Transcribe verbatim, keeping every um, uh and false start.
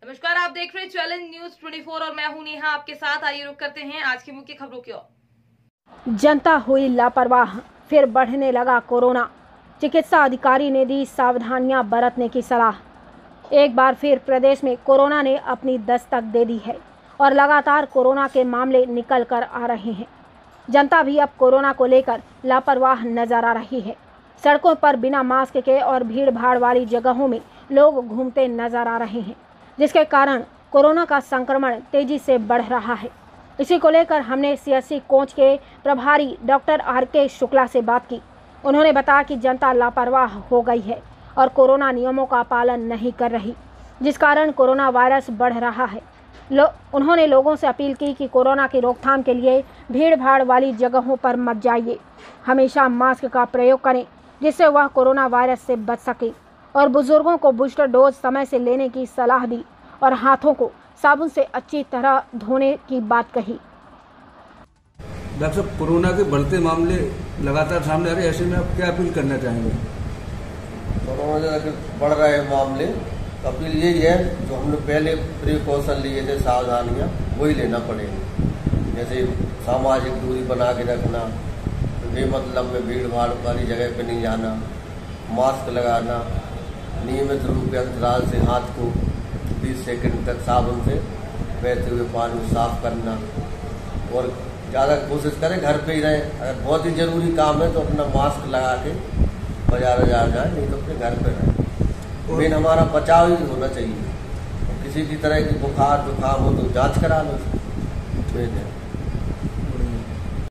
नमस्कार, आप देख रहे हैं चैलेंज न्यूज चौबीस और मैं हूं नेहा आपके साथ। आइए रुक करते हैं आज की मुख्य खबरों की ओर। जनता हुई लापरवाह, फिर बढ़ने लगा कोरोना। चिकित्सा अधिकारी ने दी सावधानियां बरतने की सलाह। एक बार फिर प्रदेश में कोरोना ने अपनी दस्तक दे दी है और लगातार कोरोना के मामले निकल कर आ रहे हैं। जनता भी अब कोरोना को लेकर लापरवाह नजर आ रही है। सड़कों पर बिना मास्क के और भीड़ भाड़ वाली जगहों में लोग घूमते नजर आ रहे हैं, जिसके कारण कोरोना का संक्रमण तेजी से बढ़ रहा है। इसी को लेकर हमने सीएससी कोच के प्रभारी डॉक्टर आर के शुक्ला से बात की। उन्होंने बताया कि जनता लापरवाह हो गई है और कोरोना नियमों का पालन नहीं कर रही, जिस कारण कोरोना वायरस बढ़ रहा है। लो, उन्होंने लोगों से अपील की कि कोरोना की रोकथाम के लिए भीड़ भाड़ वाली जगहों पर मत जाइए। हमेशा मास्क का प्रयोग करें, जिससे वह कोरोना वायरस से बच सके, और बुजुर्गों को बूस्टर डोज समय से लेने की सलाह दी और हाथों को साबुन से अच्छी तरह धोने की बात कही। डॉक्टर साहब, कोरोना के बढ़ते मामले लगातार सामने आ रहे हैं, ऐसे में आप क्या अपील करना चाहेंगे? कोरोना के बढ़ रहे मामले, तो अपील यही है जो हमने पहले प्रिकॉशन लिए थे, सावधानियां वही लेना पड़ेगी। जैसे सामाजिक दूरी बना के रखना, बेमतलब में भीड़ भाड़ वाली जगह पे नहीं जाना, मास्क लगाना, नियमित रूप के अंतराल से हाथ को बीस सेकंड तक साबुन से बहते हुए पानी साफ करना, और ज़्यादा कोशिश करें घर पे ही रहें। अगर बहुत ही ज़रूरी काम है तो अपना मास्क लगा के बाजार बाजार जाए, नहीं तो अपने घर पे रहें। मेन हमारा बचाव ही होना चाहिए। किसी भी तरह की बुखार जुकाम हो तो जांच करा लो।